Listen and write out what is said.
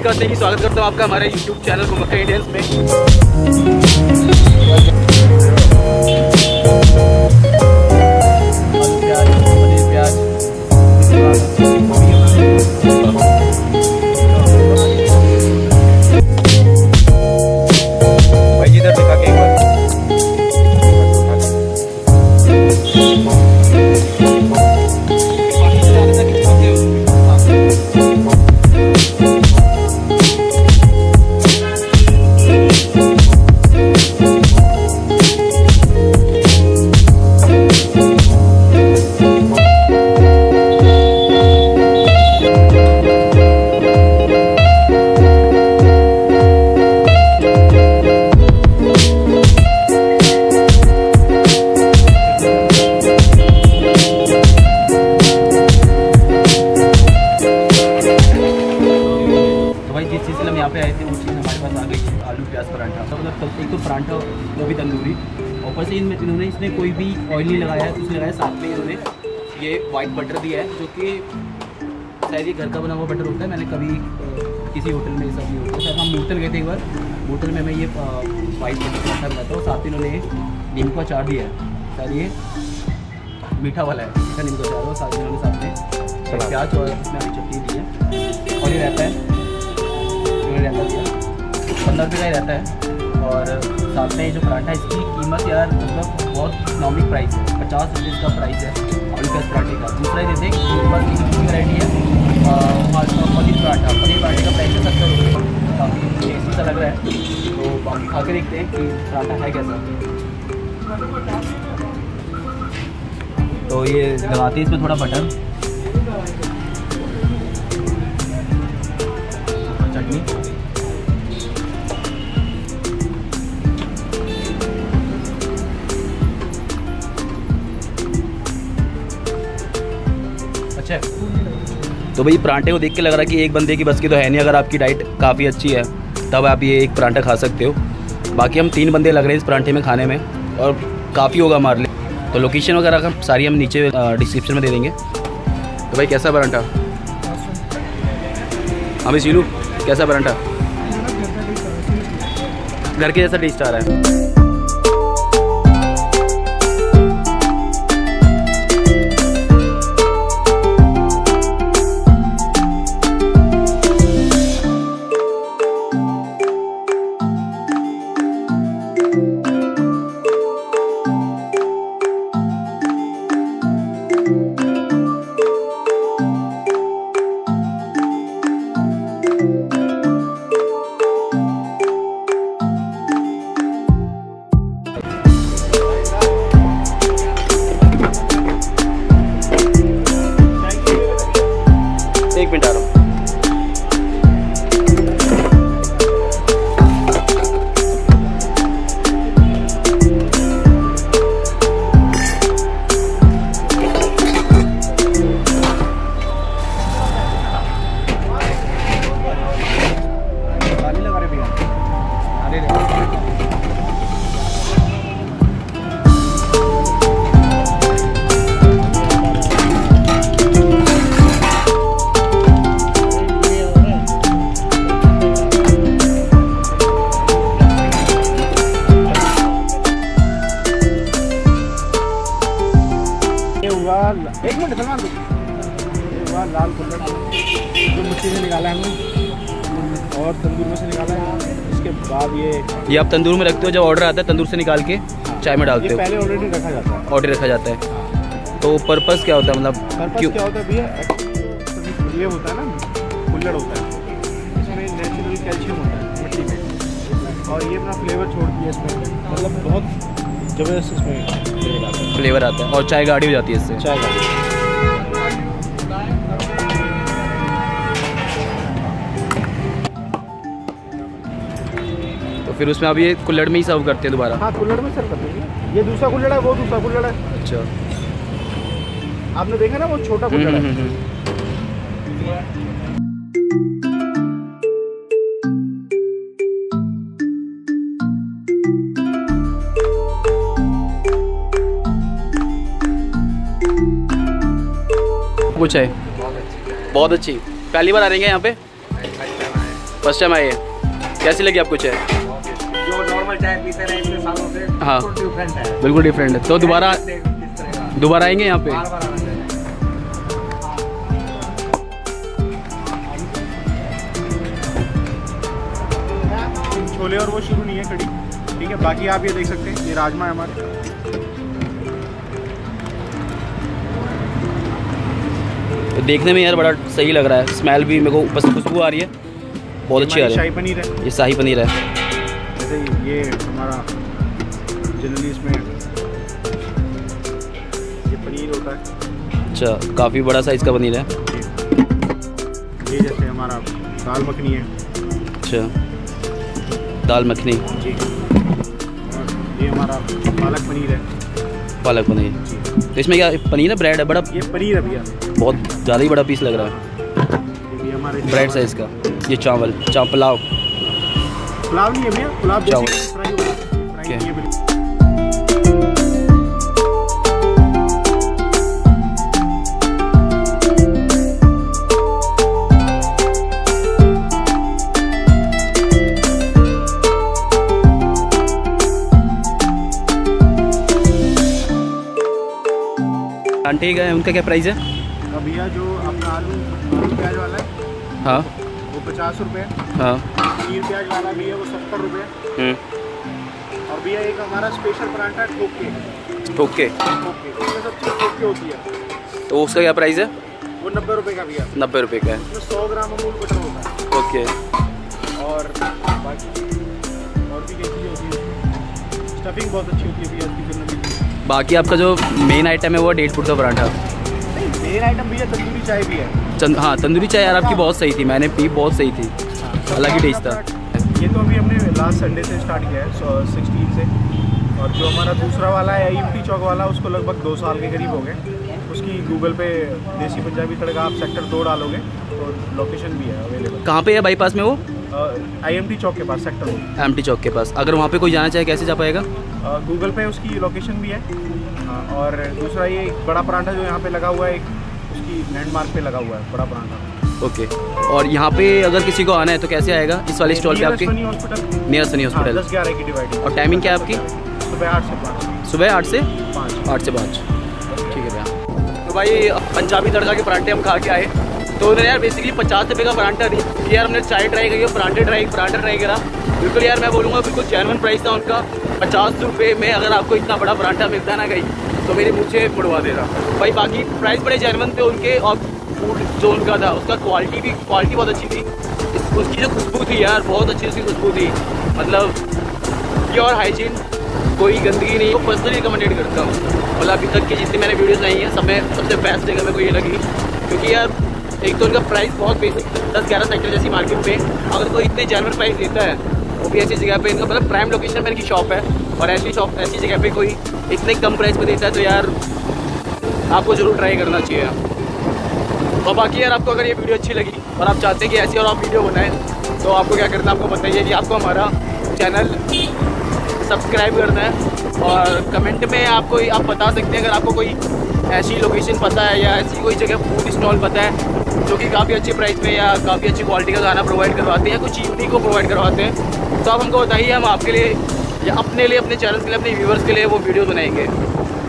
नमस्कार जी, स्वागत करता हूँ आपका हमारे YouTube चैनल घुमक्कड़ इंडियंस में। भाई इधर दिखा के एक बार। यहाँ पे आए थे वो चीज़ हमारे पास आ गई है, आलू प्याज पराठा। तो मतलब एक तो पराठा वो भी तंदूरी, ऊपर से इन्होंने इसमें कोई भी ऑयल नहीं लगाया है, कुछ लगाया। साथ में इन्होंने ये वाइट बटर दिया है, जो कि शायद ये घर का बना हुआ बटर होता है। मैंने कभी किसी होटल में ऐसा भी होता है, शायद हम होटल गए थे एक बार, होटल में मैं ये वाइट बटर पराठा बनाता हूँ। साथ में इन्होंने नींबू का अचार दिया है, शायद ये मीठा वाला है, मीठा नींबू का अचार। और साथ में इन्होंने साथ में प्याज और इसमें हरी चटनी दी है। और ये रहता है 15 रुपये का ही रहता है। और साथ में जो पराठा, इसकी कीमत यार मतलब बहुत इकनॉमिक प्राइस है, 50 रुपये इसका प्राइस है आलू प्याज पराठे का। दूसरा ये देखें दूसरी वैरायटी है पनीर पराठा। पनीर पराठे का प्राइस है 70 रुपये, काफ़ी टेस्टी सा लग रहा है। तो बाकी खा के देखते हैं कि पराठा है कैसा। तो ये लगाते हैं इसमें थोड़ा बटर, चटनी, अच्छा। तो भाई पराठे को देख के लग रहा है कि एक बंदे की बस की तो है नहीं। अगर आपकी डाइट काफ़ी अच्छी है तब आप ये एक पराठा खा सकते हो। बाकी हम 3 बंदे लग रहे हैं इस पराठे में खाने में, और काफ़ी होगा हमारे लिए। तो लोकेशन वगैरह हम सारी हम नीचे डिस्क्रिप्शन में दे देंगे। तो भाई कैसा पराठा? हाँ भाई सीलू, कैसा पराठा? घर के जैसा टेस्ट आ रहा है। एक मिनट आ रहा हूँ। लगा रहे भैया, एक मिनट सलमान, लाल कुल्हड़ जो मिट्टी से निकाला है हमने, और तंदूर में से निकाला है। इसके बाद ये आप तंदूर में रखते हो, जब ऑर्डर आता है तंदूर से निकाल के चाय में डालते हो? पहले ऑलरेडी रखा जाता है, ऑर्डर रखा जाता है। तो पर्पस क्या होता है, मतलब पर्पस क्या होता है भैया? ये होता है ना कुल्हड़ होता है, इसमें नेचुरल कैल्शियम होता है मिट्टी में, और ये अपना फ्लेवर छोड़ती है इसमें, मतलब बहुत जबरदस्त इसमें फ्लेवर आता है। और चाय गाढ़ी हो जाती है इससे, चाय गाढ़ी। तो फिर उसमें अब ये कुल्हड़ में ही सर्व करते हैं दोबारा? हाँ, कुल्हड़ में सर्व करते हैं। ये दूसरा कुल्हड़ है, वो दूसरा कुल्हड़ है। अच्छा, आपने देखा ना वो छोटा कुल्हड़ है। कुछ है बहुत अच्छी। पहली बार आ रही है यहाँ पे? फर्स्ट टाइम आए? कैसी लगी आपको चाय? जो नॉर्मल चाय पीते रहे इतने सालों से, हाँ डिफरेंट है, बिल्कुल डिफरेंट है। तो दोबारा आएंगे यहाँ पे? बार-बार आना चाहिए। छोले और वो शुरू नहीं है कड़ी, ठीक है। बाकी आप ये देख सकते हैं, ये राजमा है हमारे। तो देखने में यार बड़ा सही लग रहा है, स्मेल भी मेरे को बस खुशबू आ रही है, बहुत अच्छी आ रही है। शाही पनीर है, ये शाही पनीर है। जैसे ये हमारा जनरली इसमें ये पनीर होता है। अच्छा, काफ़ी बड़ा साइज़ का पनीर है। ये जैसे हमारा दाल मखनी है। अच्छा, दाल मखनी जी। और ये हमारा पालक पनीर है। पालक पनीर। तो इसमें क्या पनीर है, ब्रेड है? बड़ा ये पनीर है भैया, बहुत ज़्यादा ही बड़ा पीस लग रहा है, ये हमारे ब्रेड साइज़ का। ये चावल पुलाव नहीं है भैया, पुलाव चावल। Fry Okay. ये बिल्कुल। आंटी का उनका क्या प्राइस है? अब भैया जो अपना आलू प्याज वाला है हाँ वो 50 रुपये, हाँ। पनीर प्याज वाला भी है वो 70 रुपये। और भैया एक हमारा स्पेशल पराठा ठोके ओके, इसमें सब चीज़ ठोके होती है, तो उसका क्या प्राइस है? वो 90 रुपये का भैया। 90 रुपये का है। इसमें 100 ग्राम अमूल बटर होता है। ओके। और बाकी और भी कई चीज़ें होती है, स्टफिंग बहुत अच्छी होती है भैया इसकी जनरली। बाकी आपका जो मेन आइटम है वो 1.5 फुट का पराठा। नहीं, मेन आइटम भैया तंदूरी चाय भी है। हाँ, तंदूरी चाय यार आपकी बहुत सही थी, मैंने पी, बहुत सही थी, अलग ही टेस्ट था। ये तो अभी हमने लास्ट संडे से स्टार्ट किया है, 16 से। और जो हमारा दूसरा वाला है AMT चौक वाला, उसको लगभग 2 साल के करीब हो गए। उसकी गूगल पे देसी पंजाबी तड़का आप सेक्टर 2 डालोगे तो लोकेशन भी है अवेलेबल। कहाँ पे है बाईपास में वो? IMT चौक के पास, सेक्टर 2। IMT चौक के पास। अगर वहाँ पे कोई जाना चाहे कैसे जा पाएगा? गूगल पे उसकी लोकेशन भी है। और दूसरा ये एक बड़ा पराठा जो यहाँ पे लगा हुआ है, एक उसकी लैंडमार्क पे लगा हुआ है बड़ा पराठा। ओके। और यहाँ पे अगर किसी को आना है तो कैसे आएगा इस वाले स्टॉल पे आपके? Near Sunny hospital. 10-11 की डिवाइड। और टाइमिंग क्या है आपकी? सुबह 8 से 5। सुबह 8 से 5। ठीक है भैया। तो भाई पंजाबी तड़का के पराठे हम खा के आए, तो उन्होंने यार बेसिकली 50 रुपये का पराठा दी कि यार हमने चाय ट्राई करी, पराठा ट्राई करा। बिल्कुल यार मैं बोलूँगा बिल्कुल जेन्युइन प्राइस था उनका। 50 रुपये में अगर आपको इतना बड़ा पराठा मिलता है ना कहीं, तो मेरे मुँह से मुड़वा देगा भाई। बाकी प्राइस बड़े जेन्युइन थे उनके, और फूड जो उनका था उसका क्वालिटी बहुत अच्छी थी। उसकी जो खुशबू थी यार, बहुत अच्छी उसकी खुशबू थी, मतलब प्योर हाइजीन, कोई गंदगी नहीं। वो पर्सनली रिकमेंडेड करता हूँ, मतलब अभी तक की जितनी मैंने वीडियोस आई हैं सब में सबसे बेस्ट जगह मेरे को ये लगी। क्योंकि यार एक तो उनका प्राइस बहुत बेसिक, 10-11 सेक्टर जैसी मार्केट में अगर कोई इतने जेन्युइन प्राइस देता है, वो भी ऐसी जगह पे, इनका मतलब प्राइम लोकेशन पे इनकी शॉप है, और ऐसी जगह पे कोई इतने कम प्राइस पे देता है, तो यार आपको ज़रूर ट्राई करना चाहिए। और बाकी यार आपको अगर ये वीडियो अच्छी लगी और आप चाहते हैं कि ऐसी और आप वीडियो बनाएं, तो आपको क्या करना है आपको बताइए कि आपको हमारा चैनल सब्सक्राइब करना है, और कमेंट में आप बता सकते हैं अगर आपको कोई ऐसी लोकेशन पता है या ऐसी कोई जगह फूड स्टॉल पता है जो कि काफ़ी अच्छे प्राइस में या काफ़ी अच्छी क्वालिटी का खाना प्रोवाइड करवाते हैं, कुछ यूनिक को प्रोवाइड करवाते हैं, तो आप हमको बताइए, हम आपके लिए या अपने लिए, अपने चैनल के लिए, अपने व्यूवर्स के लिए वो वीडियो बनाएंगे।